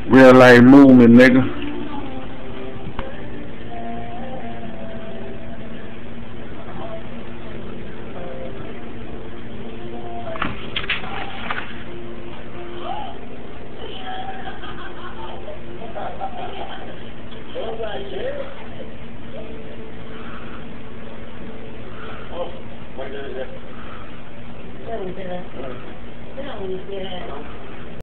Real life movement, nigga. Thế nào mình sẽ